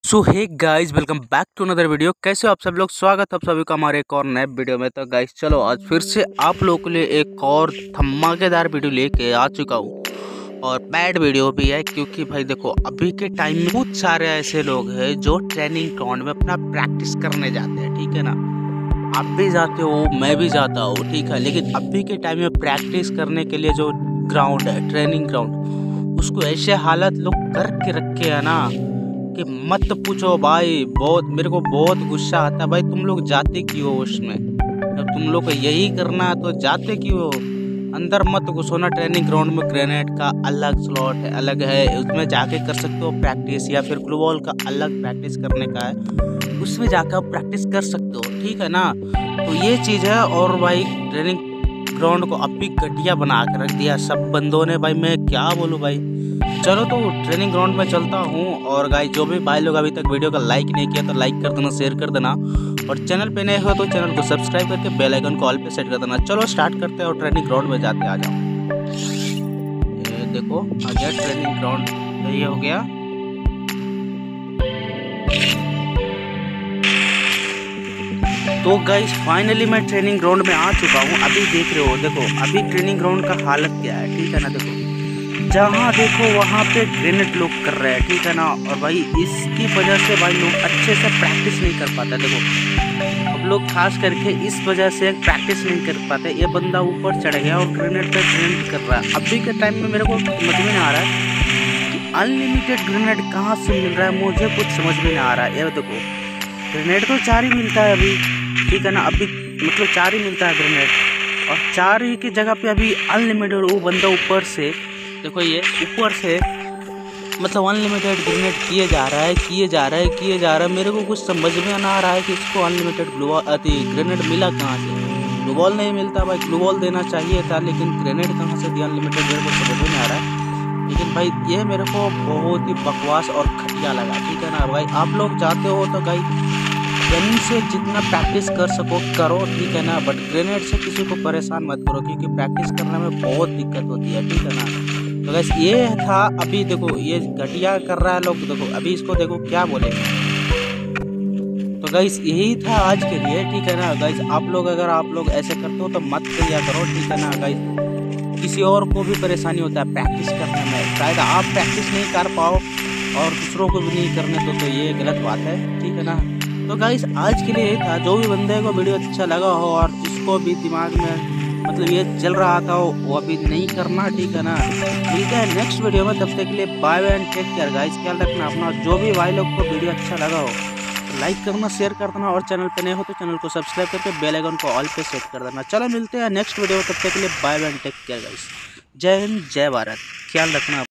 So hey guys, welcome back to another video. कैसे हो आप सब लोग? स्वागत है आप सभी का हमारे एक और नए वीडियो में। तो गाइस चलो आज फिर से आप लोगों के लिए एक और धमाकेदार वीडियो लेके आ चुका हूँ। और बैड वीडियो भी है क्योंकि भाई देखो अभी के टाइम में बहुत सारे ऐसे लोग हैं जो ट्रेनिंग ग्राउंड में अपना प्रैक्टिस करने जाते हैं, ठीक है ना। आप भी जाते हो, मैं भी जाता हूँ, ठीक है। लेकिन अभी के टाइम में प्रैक्टिस करने के लिए जो ग्राउंड है, ट्रेनिंग ग्राउंड, उसको ऐसे हालत लोग करके रखे है ना कि मत पूछो भाई। बहुत मेरे को बहुत गुस्सा आता है भाई। तुम लोग जाते क्यों हो उसमें? जब तुम लोग को यही करना है तो जाते क्यों हो? अंदर मत घुसो ना। ट्रेनिंग ग्राउंड में ग्रेनेड का अलग स्लॉट है, अलग है, उसमें जाके कर सकते हो प्रैक्टिस। या फिर ग्लू बॉल का अलग प्रैक्टिस करने का है, उसमें जाकर आप प्रैक्टिस कर सकते हो, ठीक है ना। तो ये चीज़ है। और भाई ट्रेनिंग ग्राउंड को अब भी घटिया बना कर रख दिया सब बंदों ने भाई। मैं क्या बोलूँ भाई। चलो तो ट्रेनिंग ग्राउंड में चलता हूँ। और गाइस जो भी भाई लोग अभी तक वीडियो का लाइक नहीं किया तो लाइक कर देना, शेयर कर देना। और चैनल पे नए हो तो चैनल को सब्सक्राइब करके बेल आइकन को ऑल पे सेट कर देना। चलो स्टार्ट करते हैं और ट्रेनिंग ग्राउंड में जाते आ जाओ। ये देखो आ गया ट्रेनिंग ग्राउंड, ये हो गया। तो गाइस फाइनली मैं ट्रेनिंग ग्राउंड में आ चुका हूँ। अभी देख रहे हो, देखो अभी ट्रेनिंग ग्राउंड का हालत क्या है, ठीक है ना। देखो जहाँ देखो वहाँ पे ग्रेनेड लोग कर रहे हैं, ठीक है ना। और भाई इसकी वजह से भाई लोग अच्छे से प्रैक्टिस नहीं कर पाते। देखो अब लोग खास करके इस वजह से प्रैक्टिस नहीं कर पाते। ये बंदा ऊपर चढ़ गया और ग्रेनेड पे ग्रेनेड कर रहा है। अभी के टाइम में मेरे को समझ में नहीं आ रहा है कि अनलिमिटेड ग्रेनेड कहाँ से मिल रहा है, मुझे कुछ समझ में नहीं आ रहा है। ये देखो ग्रेनेड तो 4 ही मिलता है अभी, ठीक है ना। अभी मतलब 4 ही मिलता है ग्रेनेड, और 4 ही की जगह पे अभी अनलिमिटेड वो बंदा ऊपर से, देखो ये ऊपर से मतलब अनलिमिटेड ग्रेनेड किए जा रहा है। मेरे को कुछ समझ में ना आ रहा है कि इसको अनलिमिटेड ग्रेनेड मिला कहाँ से। ग्लू बॉल नहीं मिलता भाई, ग्लू बॉल देना चाहिए था, लेकिन ग्रेनेड कहाँ से दिया अनलिमिटेड, मेरे को समझ में नहीं आ रहा है। लेकिन भाई ये मेरे को बहुत ही बकवास और घटिया लगा, ठीक है ना। भाई आप लोग जाते हो तो भाई गन से जितना प्रैक्टिस कर सको करो, ठीक है ना। बट ग्रेनेड से किसी को परेशान मत करो क्योंकि प्रैक्टिस करने में बहुत दिक्कत होती है, ठीक है ना। तो गैस ये था। अभी देखो ये घटिया कर रहा है लोग, देखो अभी इसको देखो क्या बोले। तो गैस यही था आज के लिए, ठीक है ना। गैस आप लोग अगर आप लोग ऐसे करते हो तो मत किया करो, ठीक है ना। गैस किसी और को भी परेशानी होता है प्रैक्टिस करने में, शायद आप प्रैक्टिस नहीं कर पाओ और दूसरों को भी नहीं करने दो, तो ये गलत बात है, ठीक है ना। तो गाइस आज के लिए ये था। जो भी बंदे को वीडियो अच्छा लगा हो और जिसको भी दिमाग में मतलब ये चल रहा था वो अभी नहीं करना, ठीक है ना। मिलते हैं नेक्स्ट वीडियो में, तब तक के लिए bye bye and take care guys. ख्याल रखना अपना। जो भी भाई लोग को वीडियो अच्छा लगा हो तो लाइक करना, शेयर कर देना, और चैनल पे नए हो तो चैनल को सब्सक्राइब करके बेल आइकन को ऑल पे सेट कर देना। चलो मिलते हैं नेक्स्ट वीडियो में, तब तक के लिए bye bye and take care guys. जय हिंद, जय भारत। ख्याल रखना।